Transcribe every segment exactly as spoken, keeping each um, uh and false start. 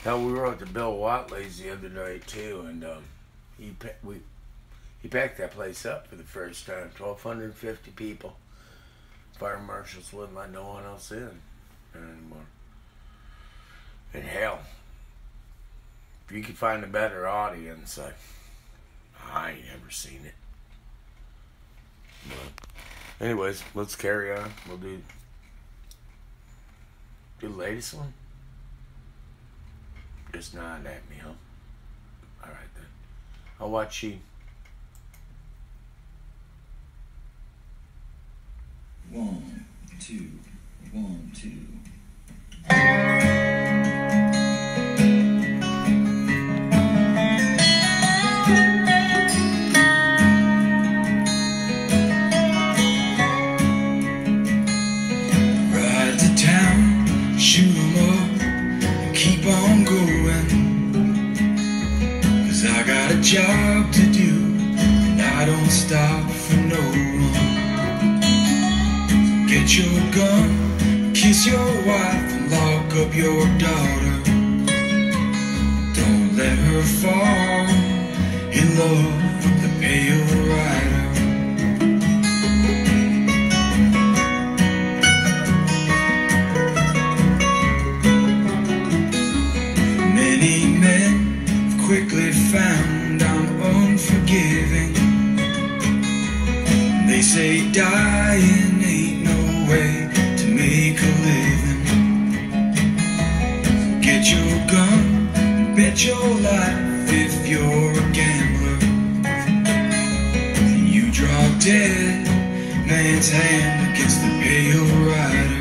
Hell, we were at the Bill Watley's the other night too, and um, he we he packed that place up for the first time. twelve fifty people. Fire marshals wouldn't let no one else in anymore. And hell, if you could find a better audience, like I ain't never seen it. But anyways, let's carry on. We'll do do the latest one. Just nod at me, huh? Alright then. I'll watch you. One, two, one, two. Ride to town, shoot 'em up, and keep on going. 'Cause I got a job to do, and I don't stop for no one. Get your gun, kiss your wife, and lock up your daughter. Don't let her fall in love with the pale rider. Many men have quickly found I'm unforgiving. They say dying ain't no way to make a living. Get your gun and bet your life if you're a gambler. You draw dead man's hand against the pale rider.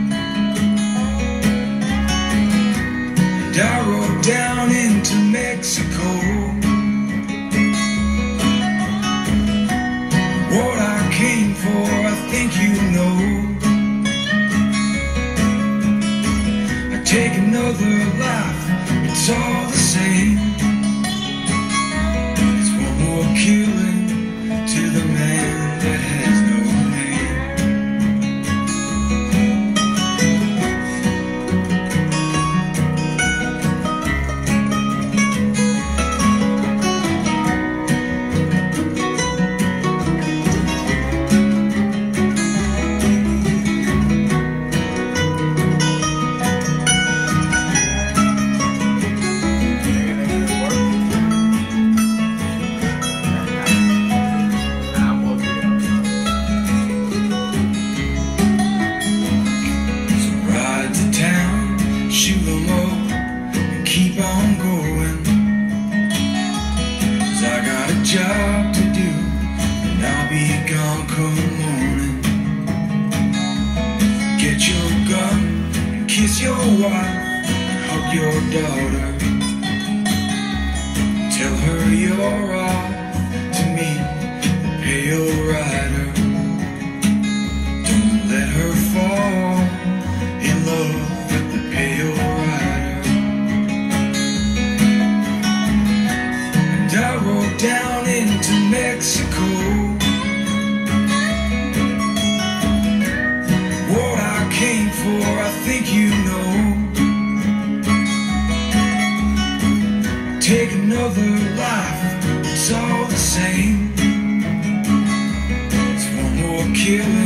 And I rode down into Mexico. What I came for, I think you know. I take another life, it's all the same. It's one more killing to the man that has no name. Shoot 'em up and keep on going. 'Cause I got a job to do, and I'll be gone come morning. Get your gun and kiss your wife, hug your daughter. Tell her you're off to meet the pale rider. Don't let her fall in love with the pale rider. And I rode down into Mexico. What I came for, I think you know. Take another life, it's all the same. It's one more kill